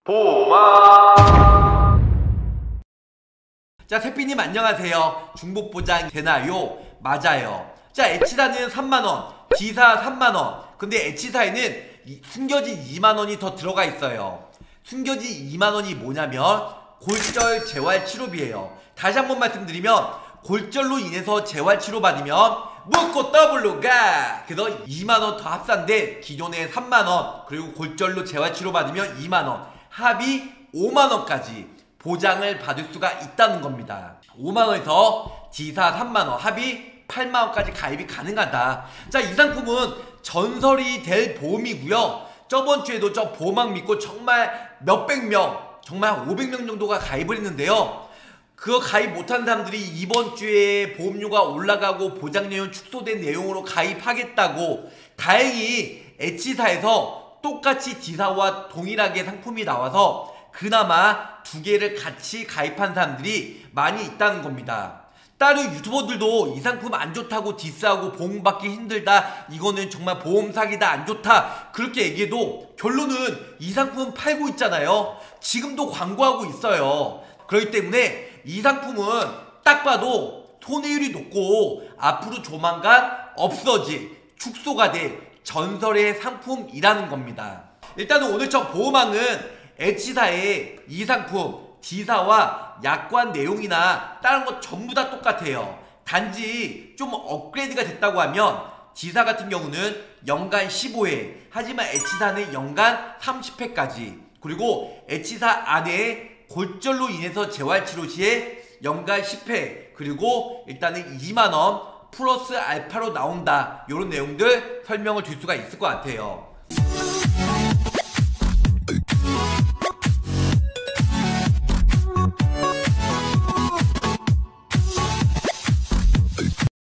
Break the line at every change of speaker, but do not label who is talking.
보마.
자, 새삐님 안녕하세요. 중복보장 되나요? 맞아요. 자, H사는 3만원, D사 3만원. 근데 H사에는 숨겨진 2만원이 더 들어가 있어요. 숨겨진 2만원이 뭐냐면 골절 재활치료비예요. 다시 한번 말씀드리면 골절로 인해서 재활치료 받으면 묶고 더블로 가! 그래서 2만원 더 합산돼 기존에 3만원, 그리고 골절로 재활치료 받으면 2만원, 합이 5만원까지 보장을 받을 수가 있다는 겁니다. 5만원에서 D사 3만원, 합이 8만원까지 가입이 가능하다. 자, 이 상품은 전설이 될 보험이고요. 저번주에도 저 보호막 믿고 정말 몇백 명, 정말 500명 정도가 가입을 했는데요. 그거 가입 못한 사람들이 이번주에 보험료가 올라가고 보장내용 축소된 내용으로 가입하겠다고 다행히 H사에서 똑같이 D사와 동일하게 상품이 나와서 그나마 두 개를 같이 가입한 사람들이 많이 있다는 겁니다. 다른 유튜버들도 이 상품 안 좋다고 디스하고 보험 받기 힘들다, 이거는 정말 보험 사기다, 안 좋다 그렇게 얘기해도 결론은 이 상품 팔고 있잖아요. 지금도 광고하고 있어요. 그렇기 때문에 이 상품은 딱 봐도 손해율이 높고 앞으로 조만간 없어질, 축소가 될 전설의 상품이라는 겁니다. 일단은 오늘 저 보호망은 H사의 이 상품 D사와 약관 내용이나 다른 거 전부 다 똑같아요. 단지 좀 업그레이드가 됐다고 하면 D사 같은 경우는 연간 15회, 하지만 H사는 연간 30회까지, 그리고 H사 안에 골절로 인해서 재활치료 시에 연간 10회, 그리고 일단은 2만원 플러스 알파로 나온다, 이런 내용들 설명을 줄 수가 있을 것 같아요.